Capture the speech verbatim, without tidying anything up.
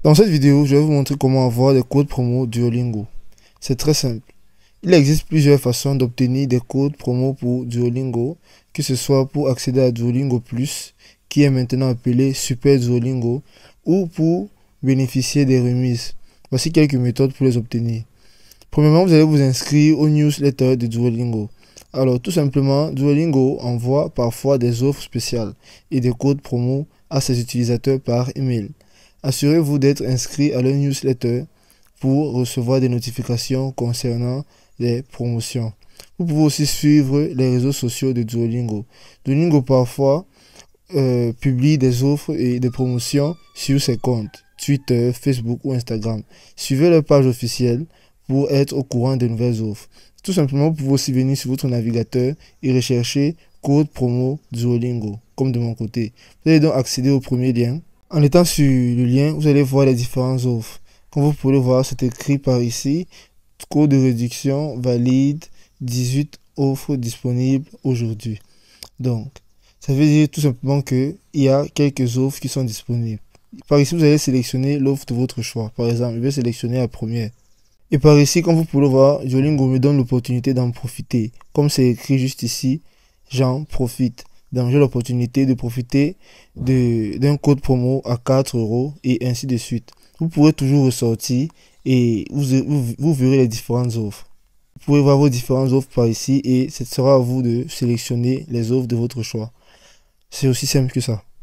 Dans cette vidéo, je vais vous montrer comment avoir des codes promo Duolingo. C'est très simple. Il existe plusieurs façons d'obtenir des codes promo pour Duolingo, que ce soit pour accéder à Duolingo Plus, qui est maintenant appelé Super Duolingo, ou pour bénéficier des remises. Voici quelques méthodes pour les obtenir. Premièrement, vous allez vous inscrire au newsletter de Duolingo. Alors, tout simplement, Duolingo envoie parfois des offres spéciales et des codes promo à ses utilisateurs par email. Assurez-vous d'être inscrit à leur newsletter pour recevoir des notifications concernant les promotions. Vous pouvez aussi suivre les réseaux sociaux de Duolingo. Duolingo parfois euh, publie des offres et des promotions sur ses comptes Twitter, Facebook ou Instagram. Suivez leur page officielle pour être au courant des nouvelles offres. Tout simplement, vous pouvez aussi venir sur votre navigateur et rechercher code promo Duolingo, comme de mon côté. Vous allez donc accéder au premier lien. En étant sur le lien, vous allez voir les différentes offres. Comme vous pouvez le voir, c'est écrit par ici. Code de réduction valide, dix-huit offres disponibles aujourd'hui. Donc, ça veut dire tout simplement qu'il y a quelques offres qui sont disponibles. Par ici, vous allez sélectionner l'offre de votre choix. Par exemple, je vais sélectionner la première. Et par ici, comme vous pouvez le voir, Duolingo me donne l'opportunité d'en profiter. Comme c'est écrit juste ici, j'en profite. Donc j'ai l'opportunité de profiter d'un code promo à quatre euros et ainsi de suite. Vous pourrez toujours ressortir et vous, vous, vous verrez les différentes offres. Vous pouvez voir vos différentes offres par ici et ce sera à vous de sélectionner les offres de votre choix. C'est aussi simple que ça.